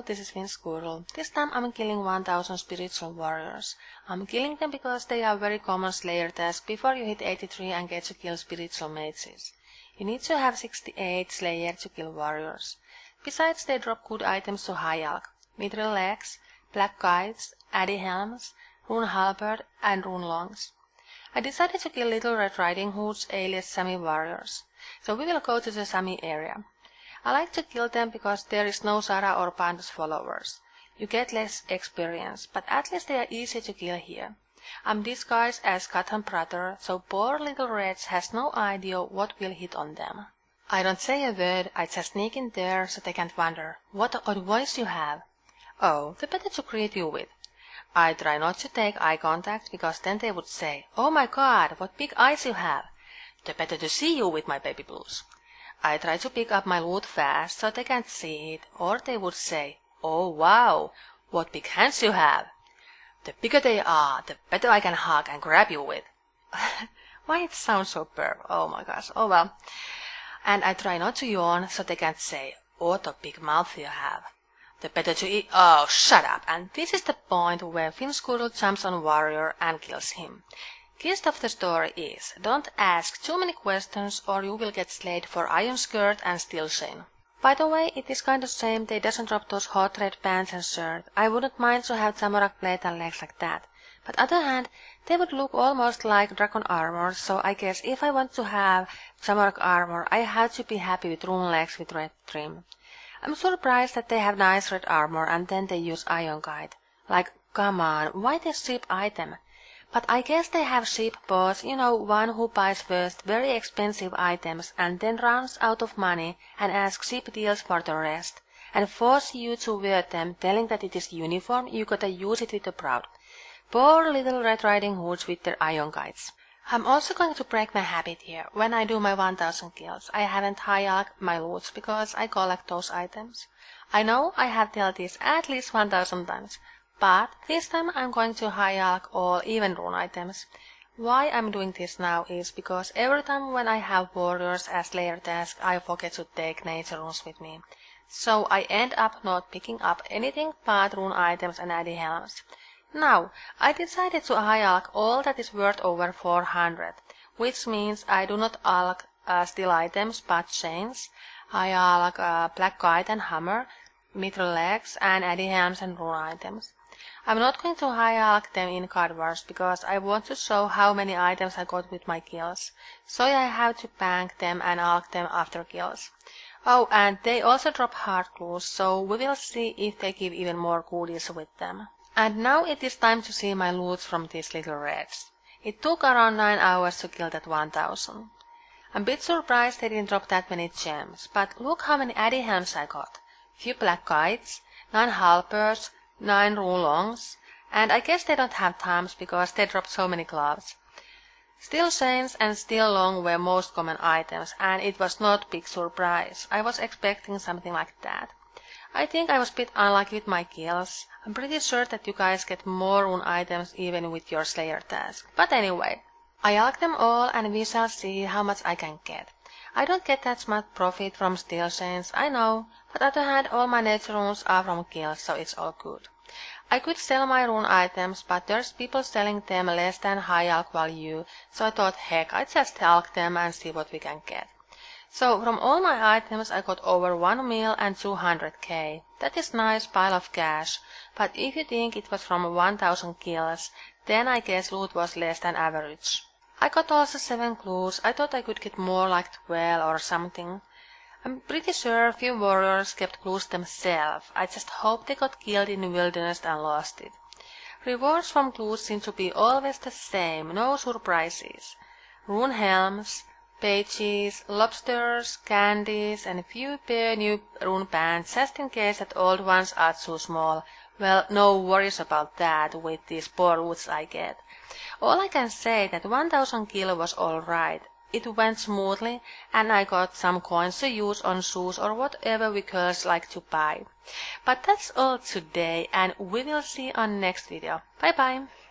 this is Runesquirrel. This time I'm killing 1000 spiritual warriors. I'm killing them because they are very common slayer task before you hit 83 and get to kill spiritual mages. You need to have 68 slayer to kill warriors. Besides, they drop good items to high alch: mithril legs, black kites, addy helms, rune halberd and rune longs. I decided to kill Lil Red Riding Hoods alias Sami warriors. So we will go to the Sami area. I like to kill them because there is no Sara or Pandus followers. You get less experience, but at least they are easy to kill here. I'm disguised as Cotton Brother, so poor little Reds has no idea what will hit on them. I don't say a word, I just sneak in there so they can't wonder, what an odd voice you have. Oh, the better to greet you with. I try not to take eye contact, because then they would say, oh my god, what big eyes you have. The better to see you with my baby blues. I try to pick up my loot fast so they can't see it, or they would say, oh wow, what big hands you have. The bigger they are, the better I can hug and grab you with. Why it sounds so perv? Oh my gosh, oh well. And I try not to yawn so they can't say, oh what a big mouth you have. The better to eat. Oh, shut up. And this is the point where Runesquirrel jumps on warrior and kills him. Gist of the story is, don't ask too many questions or you will get slayed for iron skirt and steel chain. By the way, it is kind of shame they doesn't drop those hot red pants and shirt. I wouldn't mind to have samurai plate and legs like that. But other hand, they would look almost like dragon armor, so I guess if I want to have samurai armor, I have to be happy with rune legs with red trim. I'm surprised that they have nice red armor and then they use iron guide. Like, come on, why this cheap item? But I guess they have cheap boss, you know, one who buys first very expensive items and then runs out of money and asks cheap deals for the rest, and force you to wear them, telling that it is uniform, you gotta use it with a proud. Poor little Red Riding Hoods with their iron guides. I'm also going to break my habit here. When I do my 1000 kills, I haven't high alch my loots because I collect those items. I know I have told this at least 1000 times. But this time I'm going to high alch all even rune items. Why I'm doing this now is because every time when I have warriors as slayer task, I forget to take nature runes with me. So I end up not picking up anything but rune items and addy helms. Now, I decided to high alch all that is worth over 400, which means I do not alch steel items but chains. I alch black kite and hammer, mithril legs and addy helms and rune items. I'm not going to high alch them in card wars because I want to show how many items I got with my kills, so I have to bank them and alch them after kills. Oh, and they also drop hard clues, so we will see if they give even more goodies with them. And now it is time to see my loot from these little reds. It took around 9 hours to kill that 1000. I'm a bit surprised they didn't drop that many gems, but look how many addy helms I got. Few black kites, 9 halberds, 9 rune longs, and I guess they don't have thumbs because they dropped so many gloves. Steel chains and steel long were most common items, and it was not big surprise. I was expecting something like that. I think I was a bit unlucky with my kills. I'm pretty sure that you guys get more rune items even with your slayer task. But anyway, I alch them all and we shall see how much I can get. I don't get that much profit from steel chains, I know, but on the other hand all my nature runes are from kills, so it's all good. I could sell my rune items, but there's people selling them less than high alch value, so I thought heck, I'd just alch them and see what we can get. So from all my items I got over 1 mil and 200k. That is nice pile of cash, but if you think it was from 1000 kills, then I guess loot was less than average. I got also 7 clues. I thought I could get more like 12 or something. I'm pretty sure few warriors kept clues themselves. I just hope they got killed in the wilderness and lost it. Rewards from clues seem to be always the same, no surprises. Rune helms, pages, lobsters, candies, and a few pair new rune pants just in case that old ones are too small. Well, no worries about that with these poor loots I get. All I can say that 1000 kill was alright. It went smoothly and I got some coins to use on shoes or whatever we girls like to buy. But that's all today and we will see on next video. Bye bye!